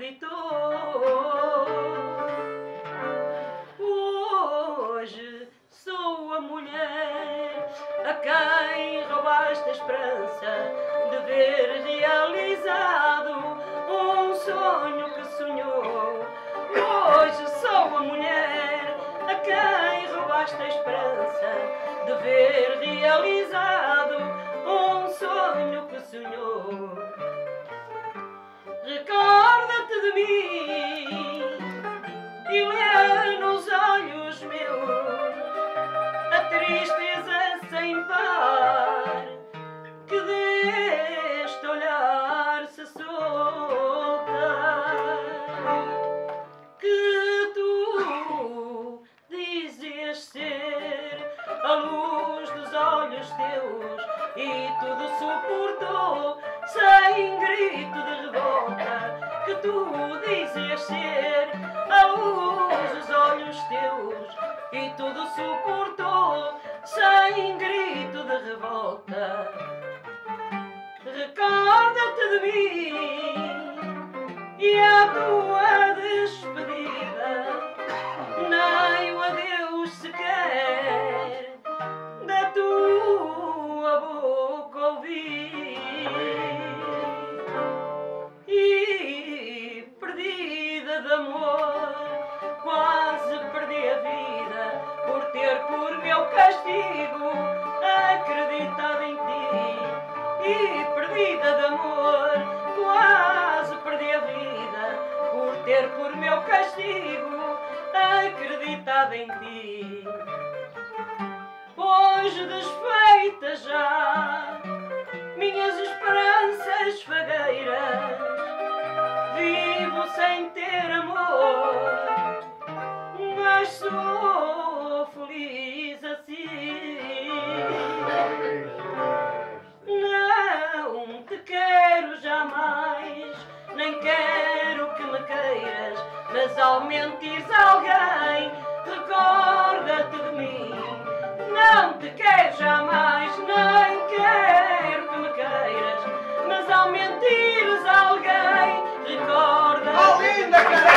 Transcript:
acreditou. Hoje sou a mulher a quem roubaste a esperança de ver realizado um sonho que sonhou. Hoje sou a mulher a quem roubaste a esperança de ver realizado um sonho que sonhou. Recorda-te de mim e lê nos olhos meus a tristeza sem par que deste olhar se soltar. Que tu dizes ser a luz dos olhos teus e tudo suportou sem grito de revolta. Que tu dizes ser a luz dos olhos teus e tudo suportou sem grito de revolta. Recorda-te de mim e a tua despedida, nem o adeus sequer da tua boca ouvi. E perdida de amor, quase perdi a vida por ter por meu castigo acreditado em ti. E perdida de amor, quase perdi a vida por ter por meu castigo acreditado em ti. Hoje desfeita já minhas esperanças fagueiras, vivo sem ter amor, mas sou feliz assim. Não te quero jamais, nem quero que me queiras, mas ao mentires alguém, recorda-te de mim. Não te quero jamais, nem quero que me queiras, mas ao mentires alguém, recorda-te de mim.